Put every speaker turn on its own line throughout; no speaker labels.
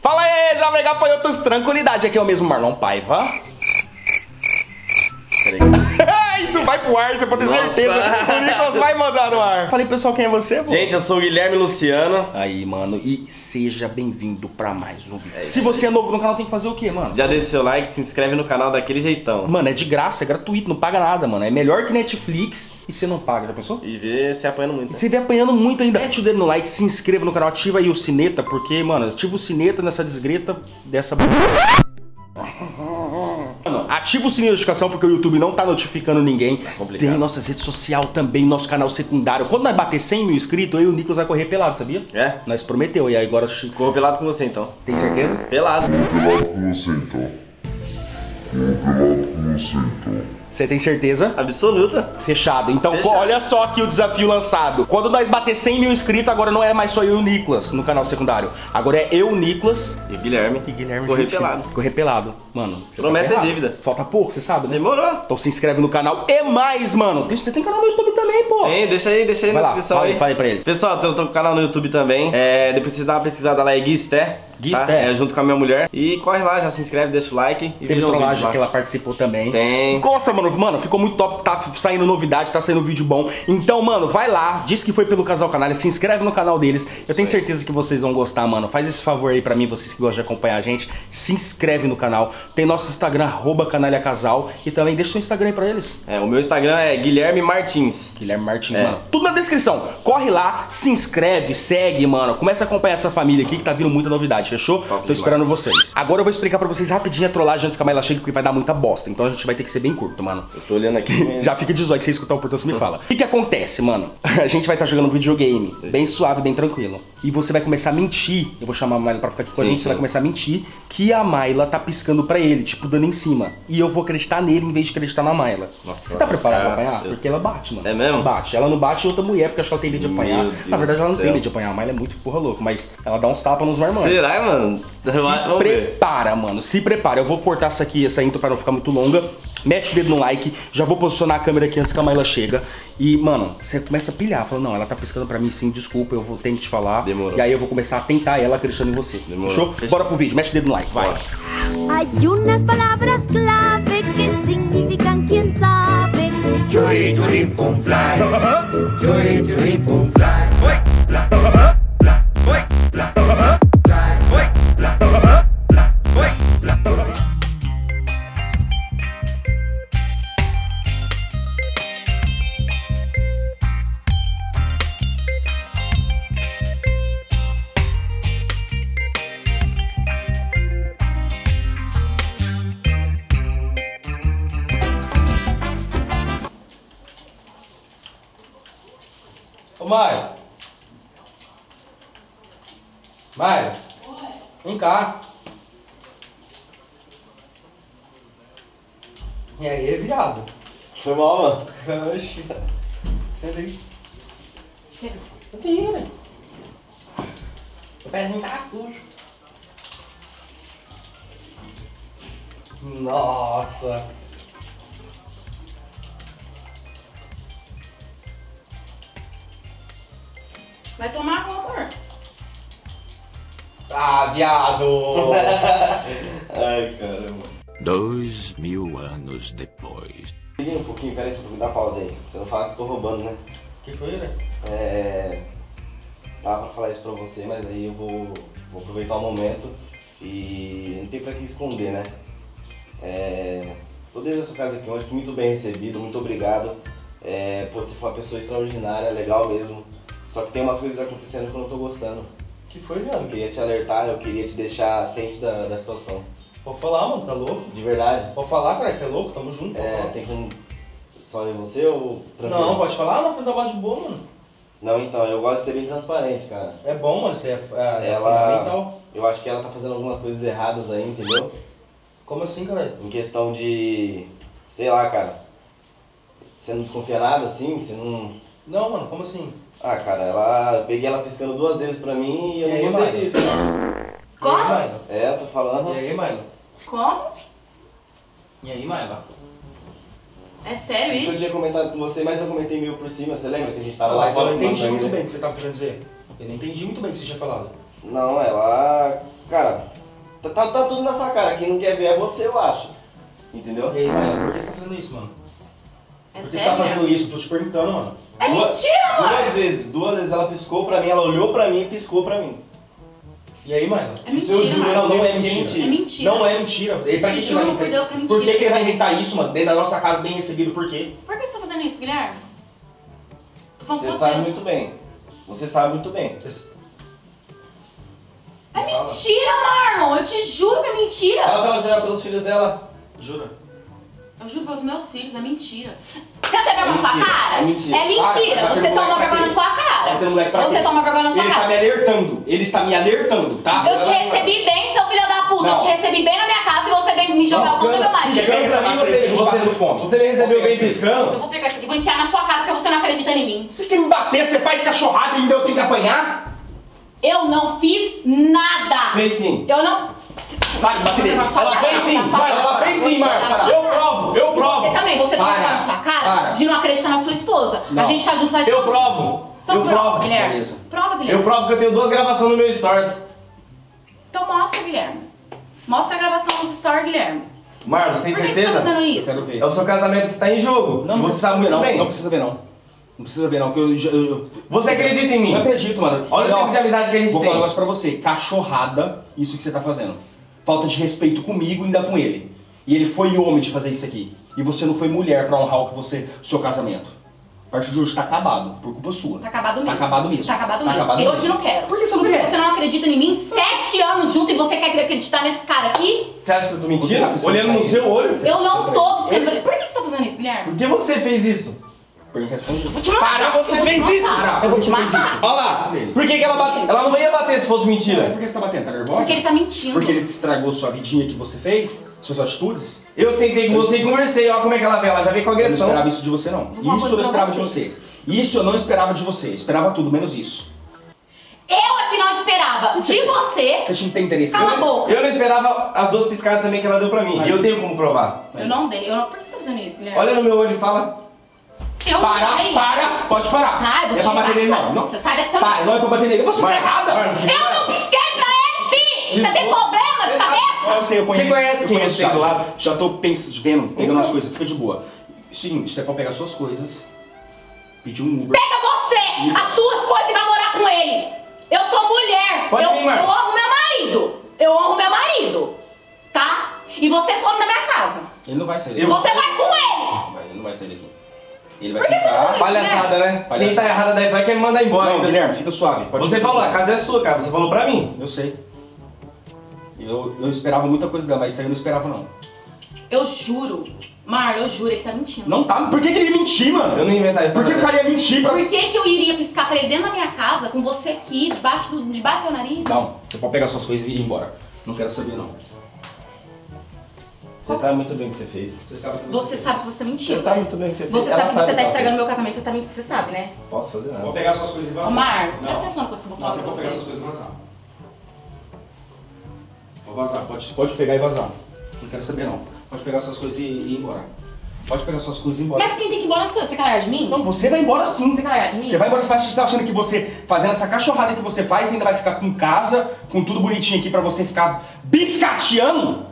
Fala aí, Jovem Gafanhotos, tranquilidade, aqui é o mesmo Marlon Paiva. Isso vai pro ar, você pode ter certeza. O Nicolas vai mandar no ar. Falei, pessoal, quem é você, pô?
Gente, eu sou o Guilherme Luciano.
Aí, mano, e seja bem-vindo pra mais um vídeo. Se você é novo no canal, tem que fazer o quê, mano?
Já deixa seu like, se inscreve no canal daquele jeitão.
Mano, é de graça, é gratuito, não paga nada, mano. É melhor que Netflix e você não paga, já pensou?
E vê se apanhando muito.
E você vê apanhando muito ainda. Mete o dedo no like, se inscreva no canal, ativa aí o sineta, porque, mano, ativa o sineta nessa desgreta dessa... Mano, ativa o sininho de notificação porque o YouTube não tá notificando ninguém.
Tá complicado.
Tem nossas redes sociais também, nosso canal secundário. Quando nós bater 100 mil inscritos, eu e o Nicolas vai correr pelado, sabia?
É?
Nós prometeu, e aí agora...
Corro pelado com você então.
Tem certeza?
Pelado.
Pelado com você então. Vou pelado com você então.
Você tem certeza?
Absoluta.
Fechado. Então,
Fechado.
olha só aqui o desafio lançado. Quando nós bater 100 mil inscritos, agora não é mais só eu e o Nicolas no canal secundário. Agora é eu, o Nicolas
E Guilherme.
e Guilherme.
Correr
juntinho.
pelado.
Correr pelado. Mano, você
Promessa
tá
é
ferrado.
dívida.
Falta pouco, você sabe, né?
Demorou.
Então se inscreve no canal. E mais, mano. Você tem canal no YouTube também, pô.
Hein, deixa aí
Vai
na
lá,
descrição
fala
aí.
aí, fala aí pra eles.
Pessoal, eu tô com o canal no YouTube também. Depois vocês dão uma pesquisada lá, é Gui Sté.
Gui
tá?
Sté.
Junto com a minha mulher. E corre lá, já se inscreve, deixa o like. E
Teve
veja os vídeos
trollagem
lá.
que ela participou também.
Tem.
Nossa, mano, ficou muito top, tá saindo novidade, tá saindo vídeo bom. Então, mano, vai lá, diz que foi pelo Casal Canalha, se inscreve no canal deles. Eu tenho certeza que vocês vão gostar, mano. Faz esse favor aí pra mim, vocês que gostam de acompanhar a gente. Se inscreve no canal. Tem nosso Instagram, @canalhacasal. E também deixa o seu Instagram aí pra eles.
O meu Instagram é Guilherme Martins.
Guilherme Martins, mano. Tudo na descrição. Corre lá, se inscreve, segue, mano. Começa a acompanhar essa família aqui que tá vindo muita novidade, fechou? Tô esperando vocês. Agora eu vou explicar pra vocês rapidinho a trollagem antes que a Mayla chegue, porque vai dar muita bosta. Então a gente vai ter que ser bem curto, mano.
Eu tô olhando aqui.
Já fica 18, você escutar o portão, você me fala. O que acontece, mano? A gente vai estar jogando um videogame, bem suave, bem tranquilo. E você vai começar a mentir. Eu vou chamar a Mayla pra ficar aqui com a gente. Você vai começar a mentir que a Mayla tá piscando pra ele, tipo, dando em cima. E eu vou acreditar nele em vez de acreditar na Mayla.
Nossa,
Você tá preparado pra
cara,
apanhar? Porque ela bate, mano.
É mesmo?
Bate. Ela não bate em outra mulher porque acho que ela tem medo de apanhar.
Meu
Na verdade,
Deus
ela não
do
tem
céu.
medo de apanhar. A Mayla é muito porra louca, mas ela dá uns tapas nos marmanjos.
Será, mano?
Se
Vamos ver.
prepara, mano. Se prepara. Eu vou cortar essa intro pra não ficar muito longa. Mete o dedo no like. Já vou posicionar a câmera aqui antes que a Mayla chega. E, mano, você começa a pilhar. Fala, não, ela tá piscando pra mim sim, desculpa, eu vou ter que te falar.
Demorou.
E aí eu vou começar a tentar ela acreditando em você.
Demorou.
Fechou?
Fechou.
Bora pro vídeo. Mete o dedo no like. Vai.
Bora.
Hay unas palabras clave que significan quién sabe.
Churi churi fun fly. Churi churi fun fly.
Ô, Maia. Maia. Vem cá. E aí, viado?
Foi mal, mano.
Oxi. Senta aí. Senta aí, né? O pezinho tá sujo. Nossa.
Vai tomar água, amor.
Ah, viado.
Ai, caramba.
2000 anos depois.
Liga um pouquinho, peraí, só um pouquinho, dá pausa aí. Você não fala que eu tô roubando, né?
O que foi, né?
Tava pra falar isso pra você, mas aí eu vou aproveitar o momento e não tem pra que esconder, né? Tô dentro da sua casa aqui hoje, fui muito bem recebido, muito obrigado. Você foi uma pessoa extraordinária, legal mesmo. Só que tem umas coisas acontecendo que eu não tô gostando.
O que foi,
Eu
viado?
queria te alertar, eu queria te deixar ciente da situação.
Pode falar, mano, tá louco?
De verdade.
Pode falar, cara, você é louco? Tamo junto. Pode falar.
Tem como só em você ou tranquilo?
Não, pode falar na frente da base de boa, mano.
Não, então, eu gosto de ser bem transparente, cara.
É bom, mano, isso é
Ela,
fundamental.
eu acho que ela tá fazendo algumas coisas erradas aí, entendeu?
Como assim, cara?
Em questão de, sei lá, cara, você não desconfia nada assim, você não...
Não, mano, como assim?
Ah, cara, eu peguei ela piscando 2 vezes pra mim e eu
E
não
aí,
gostei
Maia?
disso.
E aí,
Como?
Maila?
Eu tô falando.
E aí, Maila?
Como?
E aí, Maila?
É sério
Isso eu
isso?
tinha comentado com você, mas eu comentei meio por cima, você lembra que a gente tava lá
Mas eu
fora
não entendi
fumando
muito
ainda?
bem o que você tava querendo dizer. Eu não entendi muito bem o que você tinha falado.
Não, ela... Cara, Tá tudo na sua cara. Quem não quer ver é você, eu acho. Entendeu?
E aí, mano, por que você tá fazendo isso, mano?
É
Por que você
sério?
tá fazendo isso? Tô te perguntando, mano.
É mentira, mano!
Duas vezes ela piscou pra mim, ela olhou pra mim e piscou pra mim.
E aí, mano?
É
Isso eu
mentira,
juro,
mano.
não é
É
mentira.
mentira.
Não é mentira. Ele, pra
Te
que que ele vai
juro por
inventar?
Deus que é mentira.
Por que ele vai inventar isso, mano? Dentro da nossa casa, bem recebido, por quê?
Por que você tá fazendo isso, Guilherme? Tô falando com
Você
você.
sabe muito bem. Você sabe muito bem.
É mentira, Marlon! Eu te juro que é mentira!
Fala pra ela jurar pelos filhos dela.
Jura?
Eu juro pelos meus filhos, é mentira. Você não tem vergonha na sua
mentira,
cara?
é mentira.
É mentira.
Vai ter
Você
moleque
toma
pra
vergonha
quê?
na sua cara.
Vai ter moleque pra
Você
quê?
toma vergonha na sua
Ele
cara.
tá me alertando. Ele está me alertando, tá?
Eu te recebi bem, seu filho da puta.
Não.
Eu te recebi bem na minha casa e você vem me jogar contra meu marido.
Você vem pra mim, você passando fome.
Você me recebeu bem
Eu
piscando?
vou pegar isso aqui e vou enfiar na sua cara porque você não acredita em mim.
Você quer me bater, você faz cachorrada e ainda eu tenho que apanhar?
Eu não fiz nada.
Fez sim.
Eu não...
Para de bater nele.
Ela fez sim, Marcos, ela fez sim, Marcos. Eu provo, eu provo.
Você também, você toma
Para,
vergonha na sua cara
para.
de não acreditar na sua esposa.
Não.
A gente tá junto faz
Eu
quantos-
provo.
Então
Eu
prova,
provo.
Guilherme.
Beleza.
Prova, Guilherme.
Eu provo que eu tenho 2 gravações no meu stories.
Então mostra, Guilherme. Mostra a gravação nos stories, Guilherme.
Marcos, tem
Por que você
certeza?
tá fazendo
Eu
isso?
quero ver.
É o seu casamento que tá em jogo.
Não,
E você
precisa
sabe
ver,
muito
não.
bem.
Não precisa ver, não. Não precisa ver, não. Que eu
Você acredita em mim?
não acredito, mano.
Olha o tempo de amizade que a gente
Vou
tem.
falar um negócio pra você. Cachorrada, isso que você tá fazendo. Falta de respeito comigo e ainda com ele. E ele foi homem de fazer isso aqui. E você não foi mulher pra honrar o seu casamento. A partir de hoje tá acabado, por culpa sua.
Tá acabado mesmo.
Tá acabado mesmo.
Tá acabado
Tá
mesmo.
acabado
E
mesmo.
hoje eu não quero.
Por que você não
Porque
quer?
você não acredita em mim? 7 anos junto e você quer acreditar nesse cara aqui?
Você acha que eu tô
Você
mentindo?
tá pensando
Olhando
pra
no
ele?
seu olho?
Eu não tô observando. Por que você tá fazendo isso, Guilherme?
Por que você fez isso?
Responde.
Vou te matar.
Para, você
Eu vou te
fez
matar.
isso?
Para,
Eu vou te
você fez
matar.
isso.
Olha lá. Por que ela bateu? Ela não ia bater se fosse mentira.
Por que você tá batendo? Tá nervosa?
Porque ele tá mentindo.
Porque ele te estragou sua vidinha que você fez? Suas atitudes?
Eu sentei com você e conversei. Olha como é que ela vem. Ela já veio com
Eu não
agressão.
esperava isso de você, não.
Vou falar
Isso eu não
uma coisa
esperava
pra
de você. Isso eu não esperava de você. Esperava tudo, menos isso.
Eu é que não esperava de você.
Você tinha interesse.
Cala a boca.
Eu não esperava as 2 piscadas também que ela deu pra mim.
Aí.
E eu tenho como provar.
Eu não dei. Por que você tá fazendo isso, Guilherme?
Olha no meu olho e fala.
Eu não sei.
Para, pode parar.
Tá, eu vou
é
te
pra bater nele,
passar.
não. Não.
Você sai daqui também.
Para, não é pra bater nele. Você tá
Marcos,
errada.
Marcos,
Eu não pisquei pra ele, fi! Você tem problema de cabeça?
Eu sei, eu conheço.
Você conhece
eu
quem
conheço
você tem do lado?
Já tô vendo, pegando
Então.
as coisas. Fica de boa. Seguinte, você pode pegar suas coisas, pedir um Uber.
Pega você, as suas coisas e vai morar com ele. Eu sou mulher.
Pode
eu
vir, Marcos.
honro meu marido. Eu honro meu marido. Tá? E você some da minha casa.
Ele não vai sair daqui.
Você vai com ele.
Ele não vai sair daqui. Ele vai
Por que você
ficar...
faz isso?
Palhaçada, né?
Palhaçada.
Quem tá errada daí vai querer me mandar embora.
Não,
ainda.
Guilherme, fica suave. Pode
Você
ficar.
falou, a casa é sua, cara. Você falou pra mim.
Eu sei. Eu esperava muita coisa dela, mas isso aí eu não esperava, não.
Eu juro. Mar, eu juro, ele tá mentindo.
Não tá? Por que ele ia mentir, mano?
Eu não ia inventar isso.
Por que o cara ia mentir pra...
Por que eu iria piscar pra ele dentro da minha casa com você aqui, debaixo do teu nariz?
Não, você pode pegar suas coisas e ir embora. Não quero saber, não.
Você sabe muito bem o que você fez.
Você sabe que
Você sabe que você tá mentindo.
Você sabe muito bem o que você fez.
Você
Ela
sabe que você
o
tá
ela
estragando
fez.
meu casamento, você também você sabe, né?
Posso fazer nada.
Vou pegar suas coisas e vazar.
Ô, Mar,
Não.
presta atenção na coisa que eu vou
Não,
falar
você
pra
pode pegar
você.
suas coisas e vazar. Vou vazar, pode pegar e vazar. Não quero saber, não. Pode pegar suas coisas e ir embora. Pode pegar suas coisas e ir embora.
Mas quem tem que ir embora é você. Você quer largar de mim?
Não, você vai embora sim.
Você quer largar de mim?
Você vai embora, você tá achando que você, fazendo essa cachorrada que você faz, você ainda vai ficar com casa, com tudo bonitinho aqui pra você ficar biscateando?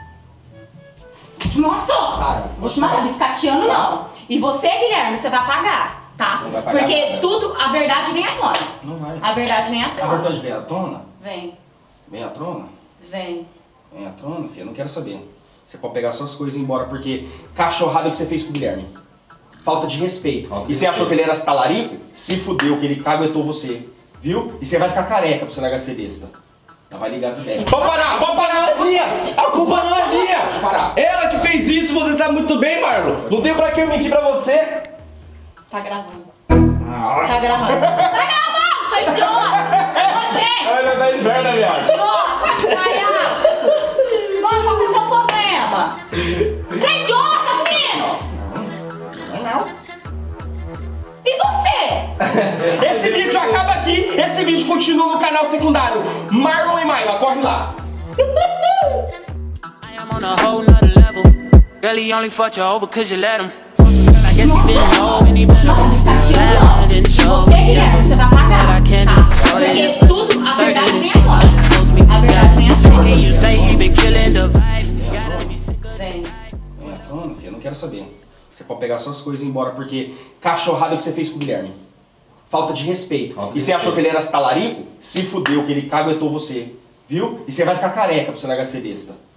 Te matou!
Para.
Vou te matar, biscateando não. E você, Guilherme, você vai pagar, tá?
Não vai pagar
Porque
nada.
tudo, a verdade vem à tona.
Não vai.
A verdade vem à
A
tona.
verdade vem à tona?
Vem,
Vem à tona?
vem.
Vem à tona, filha, não quero saber. Você pode pegar suas coisas e ir embora, porque cachorrada que você fez com o Guilherme. Falta de respeito. E você achou que ele era talarico? Se fudeu, que ele caguetou você. Viu? E você vai ficar careca pra você largar de ser besta. Ela vai ligar as ideias.
Pode parar, é minha! A culpa não é minha!
Pode parar.
Ela que fez isso, você sabe muito bem, Marlon. Não tem pra que eu mentir pra você.
Tá gravando.
Ah,
Tá gravando. Tá gravando, seu idiota! Nojento!
Olha, tá esperta, viado.
Idiota! Palhaço! Mano, qual que é o seu problema? Você é idiota, menino! E você?
esse vídeo acaba aqui, esse vídeo continua no canal secundário. Marlon e Maila, corre lá.
I am on a whole nother level. Girl, he only fucked you over cause you let him. Girl, I guess he didn't know any better. That didn't show
Você,
me
Guilherme, você vai
but
pagar.
I can't
Tá?
just show that
Porque
it's
tudo, a verdade vem à tona.
supposed me
A verdade vem à tona.
and you say
Mano, filho, eu não quero saber. Você pode pegar suas coisas e ir embora, porque cachorrada que você fez com o Guilherme. Falta de respeito. E você achou que ele era talarico? Se fudeu, que ele caguetou você. Viu? E você vai ficar careca pra você largar de ser besta.